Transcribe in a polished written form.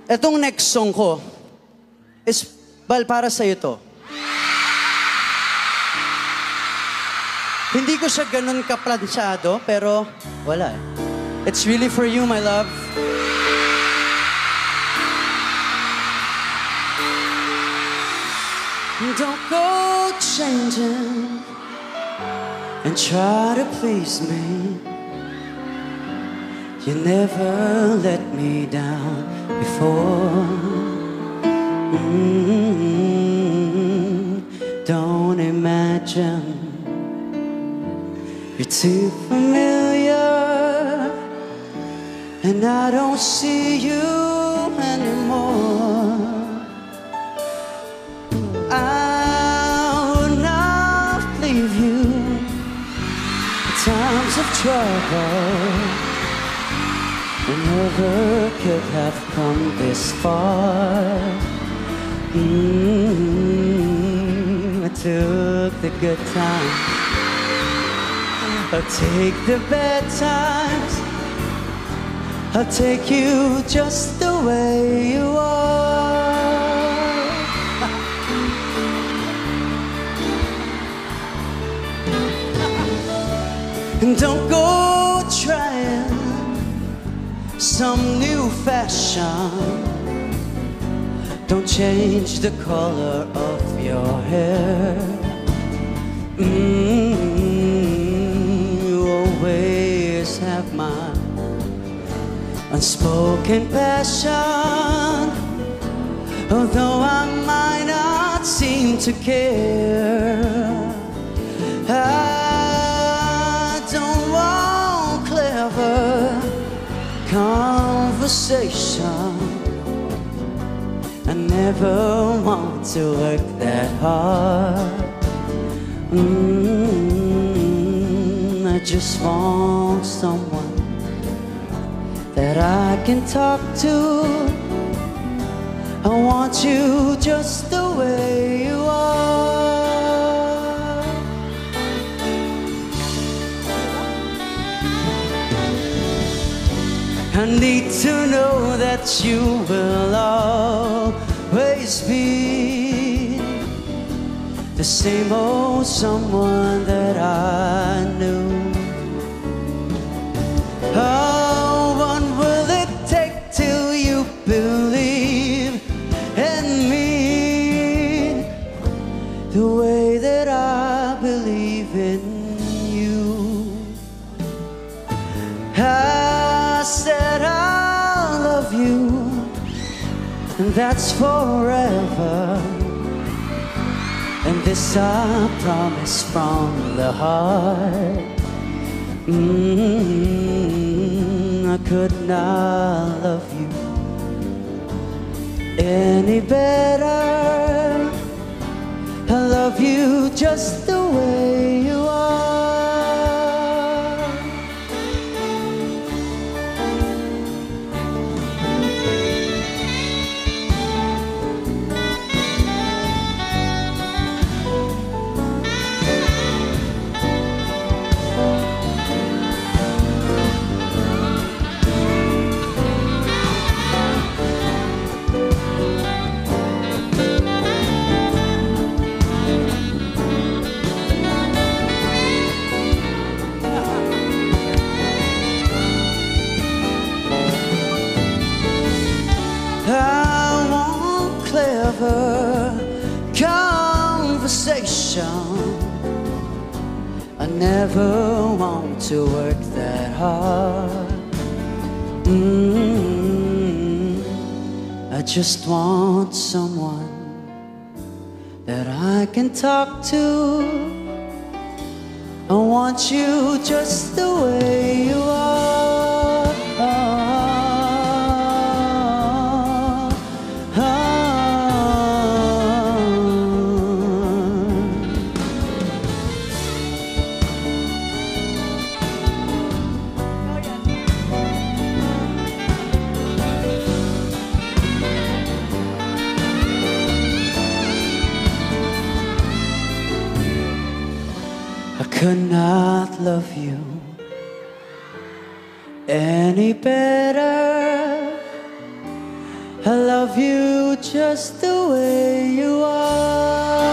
Etong next song ko is, Bal, para sa'yo to. Hindi ko siya ganun kaplansyado, pero wala eh. It's really for you, my love. Don't go changing and try to please me. You never let me down before. Don't imagine you're too familiar, and I don't see you anymore. I would not leave you in times of trouble. We never could have come this far. I took the good times, I'll take the bad times, I'll take you just the way you are. And don't go trying some new fashion. Don't change the color of your hair. You always have my unspoken passion, although I might not seem to care. I don't want clever conversation. I never want to work that hard. I just want someone that I can talk to. I want you just the way you are. I need to know that you will always be the same old someone that I knew. Oh, what will it take till you believe in me the way that I believe in you? I said I love you, and that's forever. And this I promise from the heart. I could not love you any better. I love you just the way you are. I want clever conversation. I never want to work that hard. I just want someone that I can talk to. I want you just the way you are. I could not love you any better. I love you just the way you are.